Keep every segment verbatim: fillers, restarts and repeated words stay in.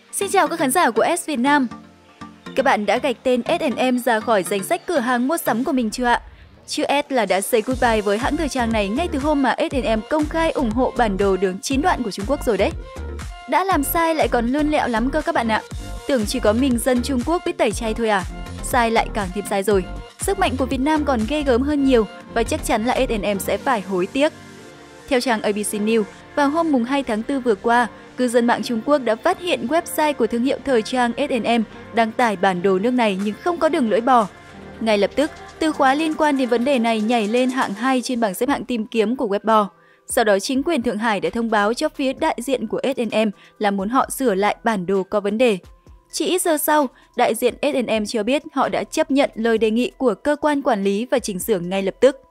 Xin chào các khán giả của ét Việt Nam. Các bạn đã gạch tên ét and em ra khỏi danh sách cửa hàng mua sắm của mình chưa ạ? Chứ S là đã say goodbye với hãng thời trang này ngay từ hôm mà ét and em công khai ủng hộ bản đồ đường chín đoạn của Trung Quốc rồi đấy. Đã làm sai lại còn lươn lẹo lắm cơ các bạn ạ. Tưởng chỉ có mình dân Trung Quốc biết tẩy chay thôi à? Sai lại càng thêm sai rồi. Sức mạnh của Việt Nam còn ghê gớm hơn nhiều và chắc chắn là ét and em sẽ phải hối tiếc. Theo trang a bê xê News, vào hôm mùng hai tháng tư vừa qua, cư dân mạng Trung Quốc đã phát hiện website của thương hiệu thời trang ét and em đăng tải bản đồ nước này nhưng không có đường lưỡi bò. Ngay lập tức, từ khóa liên quan đến vấn đề này nhảy lên hạng hai trên bảng xếp hạng tìm kiếm của Weibo. Sau đó, chính quyền Thượng Hải đã thông báo cho phía đại diện của ét and em là muốn họ sửa lại bản đồ có vấn đề. Chỉ ít giờ sau, đại diện ét and em cho biết họ đã chấp nhận lời đề nghị của cơ quan quản lý và chỉnh sửa ngay lập tức.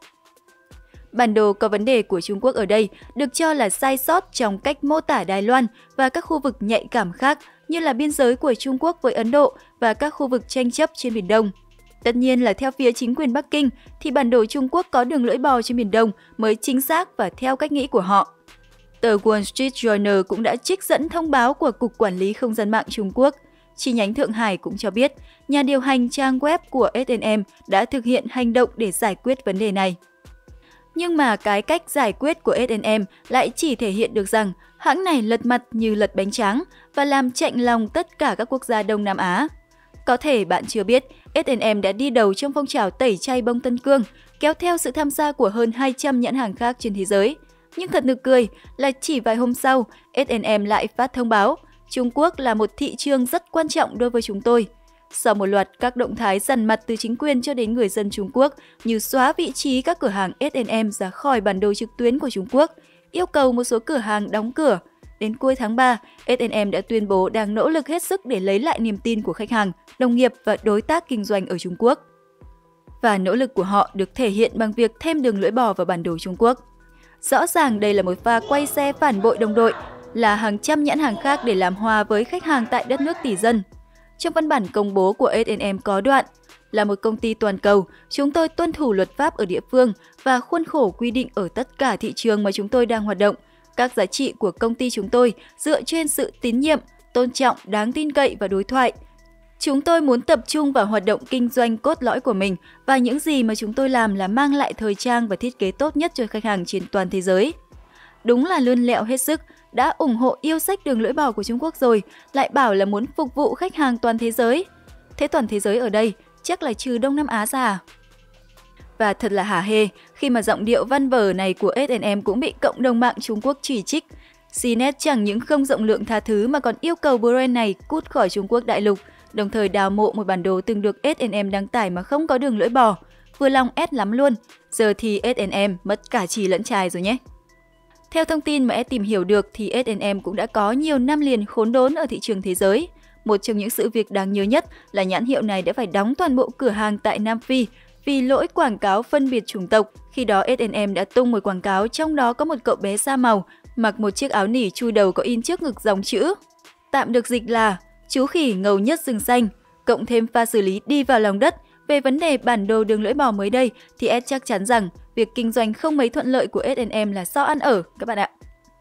Bản đồ có vấn đề của Trung Quốc ở đây được cho là sai sót trong cách mô tả Đài Loan và các khu vực nhạy cảm khác như là biên giới của Trung Quốc với Ấn Độ và các khu vực tranh chấp trên Biển Đông. Tất nhiên là theo phía chính quyền Bắc Kinh thì bản đồ Trung Quốc có đường lưỡi bò trên Biển Đông mới chính xác và theo cách nghĩ của họ. Tờ Wall Street Journal cũng đã trích dẫn thông báo của Cục Quản lý Không gian mạng Trung Quốc. Chi nhánh Thượng Hải cũng cho biết nhà điều hành trang web của ét and em đã thực hiện hành động để giải quyết vấn đề này. Nhưng mà cái cách giải quyết của ét and em lại chỉ thể hiện được rằng hãng này lật mặt như lật bánh tráng và làm chạnh lòng tất cả các quốc gia Đông Nam Á. Có thể bạn chưa biết, ét and em đã đi đầu trong phong trào tẩy chay bông Tân Cương, kéo theo sự tham gia của hơn hai trăm nhãn hàng khác trên thế giới. Nhưng thật nực cười là chỉ vài hôm sau, ét and em lại phát thông báo Trung Quốc là một thị trường rất quan trọng đối với chúng tôi. Sau một loạt các động thái dằn mặt từ chính quyền cho đến người dân Trung Quốc như xóa vị trí các cửa hàng ét and em ra khỏi bản đồ trực tuyến của Trung Quốc, yêu cầu một số cửa hàng đóng cửa. Đến cuối tháng ba, ét and em đã tuyên bố đang nỗ lực hết sức để lấy lại niềm tin của khách hàng, đồng nghiệp và đối tác kinh doanh ở Trung Quốc. Và nỗ lực của họ được thể hiện bằng việc thêm đường lưỡi bò vào bản đồ Trung Quốc. Rõ ràng đây là một pha quay xe phản bội đồng đội, là hàng trăm nhãn hàng khác để làm hòa với khách hàng tại đất nước tỷ dân. Trong văn bản công bố của ét and em có đoạn, là một công ty toàn cầu, chúng tôi tuân thủ luật pháp ở địa phương và khuôn khổ quy định ở tất cả thị trường mà chúng tôi đang hoạt động. Các giá trị của công ty chúng tôi dựa trên sự tín nhiệm, tôn trọng, đáng tin cậy và đối thoại. Chúng tôi muốn tập trung vào hoạt động kinh doanh cốt lõi của mình và những gì mà chúng tôi làm là mang lại thời trang và thiết kế tốt nhất cho khách hàng trên toàn thế giới. Đúng là lươn lẹo hết sức, đã ủng hộ yêu sách đường lưỡi bò của Trung Quốc rồi, lại bảo là muốn phục vụ khách hàng toàn thế giới. Thế toàn thế giới ở đây chắc là trừ Đông Nam Á ra à? Và thật là hả hê khi mà giọng điệu văn vở này của ét and em cũng bị cộng đồng mạng Trung Quốc chỉ trích. xê net chẳng những không rộng lượng tha thứ mà còn yêu cầu brand này cút khỏi Trung Quốc đại lục, đồng thời đào mộ một bản đồ từng được ét and em đăng tải mà không có đường lưỡi bò. Vừa lòng ét lắm luôn, giờ thì ét and em mất cả chì lẫn chài rồi nhé. Theo thông tin mà ét tìm hiểu được thì ét and em cũng đã có nhiều năm liền khốn đốn ở thị trường thế giới. Một trong những sự việc đáng nhớ nhất là nhãn hiệu này đã phải đóng toàn bộ cửa hàng tại Nam Phi vì lỗi quảng cáo phân biệt chủng tộc. Khi đó ét and em đã tung một quảng cáo trong đó có một cậu bé da màu mặc một chiếc áo nỉ chui đầu có in trước ngực dòng chữ, tạm được dịch là chú khỉ ngầu nhất rừng xanh, cộng thêm pha xử lý đi vào lòng đất. Về vấn đề bản đồ đường lưỡi bò mới đây thì ét chắc chắn rằng việc kinh doanh không mấy thuận lợi của ét and em là do ăn ở các bạn ạ.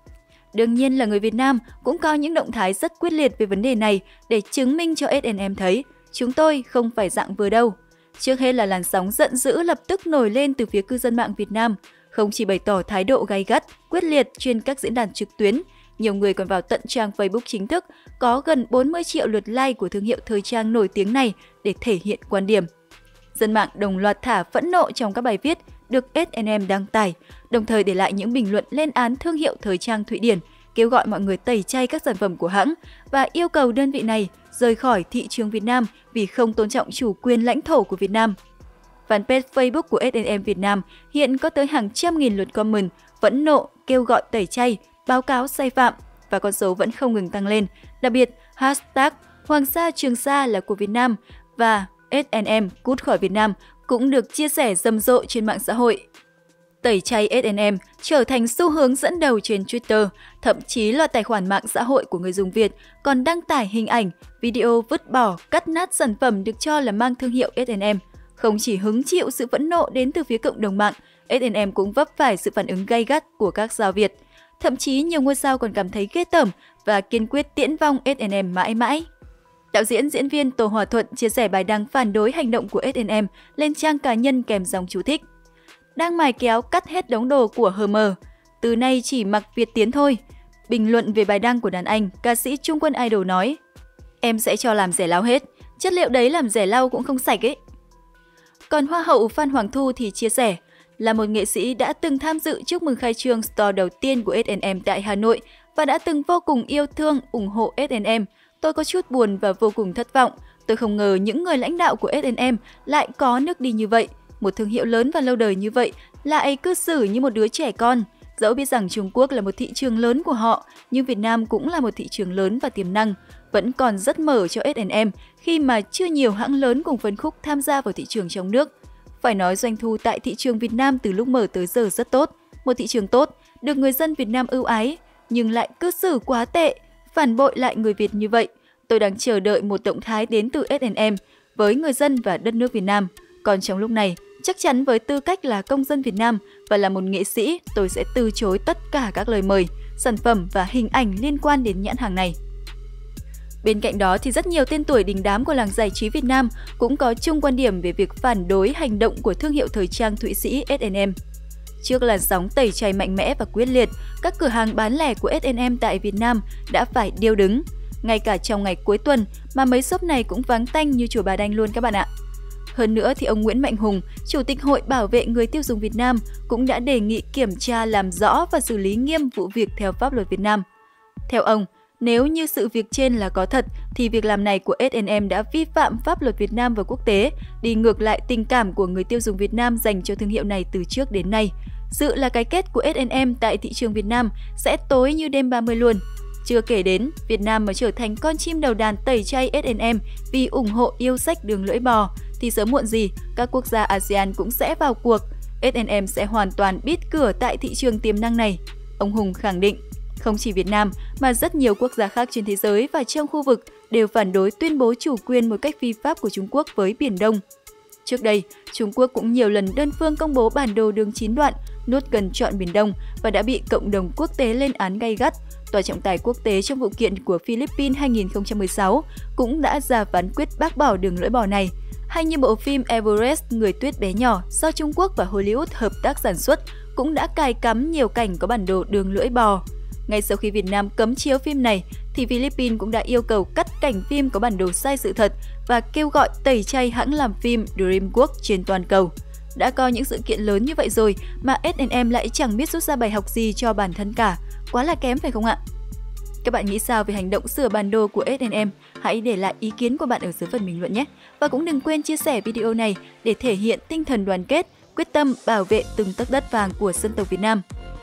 Đương nhiên là người Việt Nam cũng có những động thái rất quyết liệt về vấn đề này để chứng minh cho ét and em thấy chúng tôi không phải dạng vừa đâu. Trước hết là làn sóng giận dữ lập tức nổi lên từ phía cư dân mạng Việt Nam, không chỉ bày tỏ thái độ gay gắt, quyết liệt trên các diễn đàn trực tuyến, nhiều người còn vào tận trang Facebook chính thức có gần bốn mươi triệu lượt like của thương hiệu thời trang nổi tiếng này để thể hiện quan điểm. Dân mạng đồng loạt thả phẫn nộ trong các bài viết được ét and em đăng tải, đồng thời để lại những bình luận lên án thương hiệu thời trang Thụy Điển, kêu gọi mọi người tẩy chay các sản phẩm của hãng và yêu cầu đơn vị này rời khỏi thị trường Việt Nam vì không tôn trọng chủ quyền lãnh thổ của Việt Nam. Fanpage Facebook của ét and em Việt Nam hiện có tới hàng trăm nghìn lượt comment phẫn nộ kêu gọi tẩy chay, báo cáo sai phạm và con số vẫn không ngừng tăng lên. Đặc biệt, hashtag Hoàng Sa Trường Sa là của Việt Nam và ét and em cút khỏi Việt Nam cũng được chia sẻ rầm rộ trên mạng xã hội. Tẩy chay ét and em trở thành xu hướng dẫn đầu trên Twitter, thậm chí là tài khoản mạng xã hội của người dùng Việt còn đăng tải hình ảnh, video vứt bỏ, cắt nát sản phẩm được cho là mang thương hiệu ét and em. Không chỉ hứng chịu sự phẫn nộ đến từ phía cộng đồng mạng, ét and em cũng vấp phải sự phản ứng gay gắt của các sao Việt. Thậm chí nhiều ngôi sao còn cảm thấy ghê tởm và kiên quyết tiễn vong ét en em mãi mãi. Đạo diễn diễn viên Tô Hòa Thuận chia sẻ bài đăng phản đối hành động của ét en em lên trang cá nhân kèm dòng chú thích. Đang mài kéo cắt hết đống đồ của hờ em, từ nay chỉ mặc Việt Tiến thôi. Bình luận về bài đăng của đàn anh, ca sĩ Trung Quân Idol nói: Em sẽ cho làm rẻ lau hết, chất liệu đấy làm rẻ lau cũng không sạch ấy. Còn Hoa hậu Phan Hoàng Thu thì chia sẻ, là một nghệ sĩ đã từng tham dự chúc mừng khai trương store đầu tiên của ét en em tại Hà Nội và đã từng vô cùng yêu thương, ủng hộ ét en em. Tôi có chút buồn và vô cùng thất vọng. Tôi không ngờ những người lãnh đạo của ét en em lại có nước đi như vậy. Một thương hiệu lớn và lâu đời như vậy lại cư xử như một đứa trẻ con. Dẫu biết rằng Trung Quốc là một thị trường lớn của họ, nhưng Việt Nam cũng là một thị trường lớn và tiềm năng, vẫn còn rất mở cho ét en em khi mà chưa nhiều hãng lớn cùng phân khúc tham gia vào thị trường trong nước. Phải nói doanh thu tại thị trường Việt Nam từ lúc mở tới giờ rất tốt. Một thị trường tốt, được người dân Việt Nam ưu ái, nhưng lại cư xử quá tệ, phản bội lại người Việt như vậy. Tôi đang chờ đợi một động thái đến từ ét en em với người dân và đất nước Việt Nam. Còn trong lúc này, chắc chắn với tư cách là công dân Việt Nam và là một nghệ sĩ, tôi sẽ từ chối tất cả các lời mời, sản phẩm và hình ảnh liên quan đến nhãn hàng này. Bên cạnh đó thì rất nhiều tên tuổi đình đám của làng giải trí Việt Nam cũng có chung quan điểm về việc phản đối hành động của thương hiệu thời trang Thụy Sĩ ét en em. Trước làn sóng tẩy chay mạnh mẽ và quyết liệt, các cửa hàng bán lẻ của ét en em tại Việt Nam đã phải điêu đứng. Ngay cả trong ngày cuối tuần mà mấy shop này cũng vắng tanh như chùa Bà Đanh luôn các bạn ạ. Hơn nữa thì ông Nguyễn Mạnh Hùng, Chủ tịch Hội Bảo vệ Người tiêu dùng Việt Nam cũng đã đề nghị kiểm tra làm rõ và xử lý nghiêm vụ việc theo pháp luật Việt Nam. Theo ông, nếu như sự việc trên là có thật thì việc làm này của ét en em đã vi phạm pháp luật Việt Nam và quốc tế, đi ngược lại tình cảm của người tiêu dùng Việt Nam dành cho thương hiệu này từ trước đến nay. Dự là cái kết của ét en em tại thị trường Việt Nam sẽ tối như đêm ba mươi luôn. Chưa kể đến, Việt Nam mà trở thành con chim đầu đàn tẩy chay ét en em vì ủng hộ yêu sách đường lưỡi bò, thì sớm muộn gì các quốc gia a sê an cũng sẽ vào cuộc. ét en em sẽ hoàn toàn bít cửa tại thị trường tiềm năng này. Ông Hùng khẳng định, không chỉ Việt Nam mà rất nhiều quốc gia khác trên thế giới và trong khu vực đều phản đối tuyên bố chủ quyền một cách phi pháp của Trung Quốc với Biển Đông. Trước đây, Trung Quốc cũng nhiều lần đơn phương công bố bản đồ đường chín đoạn, nuốt gần trọn Biển Đông và đã bị cộng đồng quốc tế lên án gay gắt. Tòa trọng tài quốc tế trong vụ kiện của Philippines hai nghìn không trăm mười sáu cũng đã ra phán quyết bác bỏ đường lưỡi bò này. Hay như bộ phim Everest Người tuyết bé nhỏ do Trung Quốc và Hollywood hợp tác sản xuất cũng đã cài cắm nhiều cảnh có bản đồ đường lưỡi bò. Ngay sau khi Việt Nam cấm chiếu phim này, thì Philippines cũng đã yêu cầu cắt cảnh phim có bản đồ sai sự thật và kêu gọi tẩy chay hãng làm phim DreamWorks trên toàn cầu. Đã có những sự kiện lớn như vậy rồi mà ét en em lại chẳng biết rút ra bài học gì cho bản thân cả. Quá là kém phải không ạ? Các bạn nghĩ sao về hành động sửa bản đồ của ét en em? Hãy để lại ý kiến của bạn ở dưới phần bình luận nhé! Và cũng đừng quên chia sẻ video này để thể hiện tinh thần đoàn kết, quyết tâm bảo vệ từng tấc đất vàng của dân tộc Việt Nam.